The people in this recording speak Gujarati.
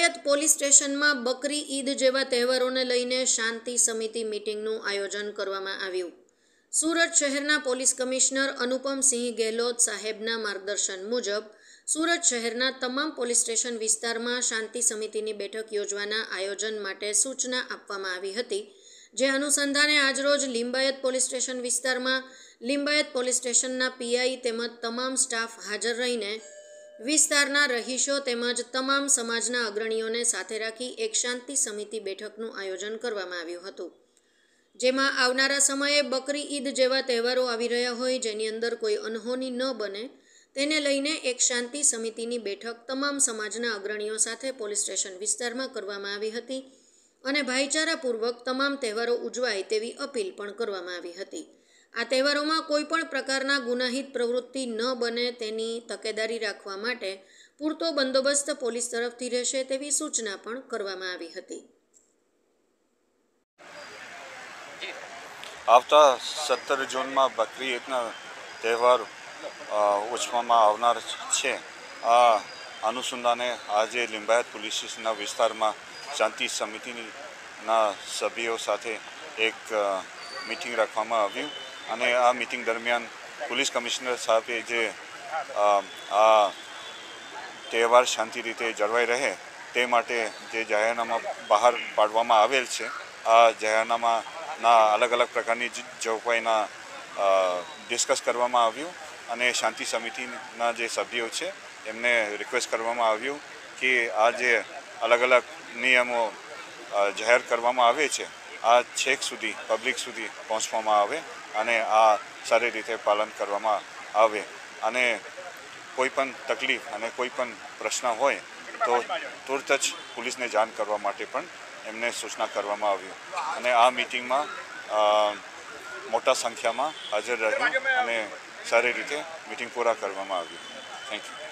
लिंबायत पोलीस स्टेशन में बकरी ईद जेवा तहेवारोने लईने शांति समिति मीटिंगનું आयोजन करवामां આવ્યું। सूरत शहरना पोलीस कमिश्नर अनुपम सिंह गहलोत साहेबना मार्गदर्शन मुजब सूरत शहरना तमाम पोलीस स्टेशन विस्तारमां शांति समितिनी बैठक योजवाना आयोजन माटे सूचना आपवामां आवी हती। जे अनुसंधाने आजरोज लिंबायत पोलीस स्टेशन विस्तारमां लिंबायत पोलीस स्टेशनना पीआई तेमज तमाम स्टाफ हाजर रहीने विस्तारना रहीशो तेमज तमाम समाजना अग्रणीओने साथे राखी एक शांति समिति बैठकનું आयोजन करवामां આવ્યું હતું। જેમાં આવનારા સમયે બકરી ઈદ જેવા તહેવારો આવી રહ્યા હોય જેની અંદર કોઈ અનહોની ન બને તેને લઈને એક શાંતિ સમિતિની બેઠક તમામ સમાજના અગ્રણીઓ સાથે પોલીસ સ્ટેશન વિસ્તારમાં કરવામાં આવી હતી અને ભાઈચારાપૂર્વક તમામ તહેવારો ઉજવાય તેવી અપીલ પણ કરવામાં આવી હતી। આ તહેવારોમાં કોઈપણ પ્રકારના ગુનાહિત પ્રવૃત્તિ ન બને તેની તકેદારી રાખવા માટે પૂરતો બંદોબસ્ત પોલીસ તરફથી રહેશે તેવી સૂચના પણ કરવામાં આવી હતી। આવતા 17 જૂનમાં બકરી ઈદના તહેવાર ઉજવવામાં આવનાર છે। આ અનુસંધાને આજે લિંબાયત પોલીસ સ્ટેશનના વિસ્તારમાં શાંતિ સમિતિના સભ્યો સાથે એક મીટિંગ રાખવામાં આવ્યું અને આ મીટિંગ દરમિયાન પોલીસ કમિશનર સાહેબે જે આ તહેવાર શાંતિ રીતે જળવાઈ રહે તે માટે જે જાહેરનામા બહાર પાડવામાં આવેલ છે આ જાહેરનામાના અલગ અલગ પ્રકારની જોગવાઈના ડિસ્કસ કરવામાં આવ્યું અને શાંતિ સમિતિના જે સભ્યો છે એમને રિક્વેસ્ટ કરવામાં આવ્યું કે આ જે અલગ અલગ નિયમો જાહેર કરવામાં આવે છે આ છેક સુધી પબ્લિક સુધી પહોંચવામાં આવે અને આ સારી રીતે પાલન કરવામાં આવે અને કોઈપણ તકલીફ અને કોઈપણ પ્રશ્ન હોય તો તુરત જ પોલીસને જાણ કરવા માટે પણ એમને સૂચના કરવામાં આવ્યું અને આ મીટિંગમાં મોટા સંખ્યામાં હાજર રહ્યું અને સારી રીતે મીટિંગ પૂરા કરવામાં આવ્યું। Thank you.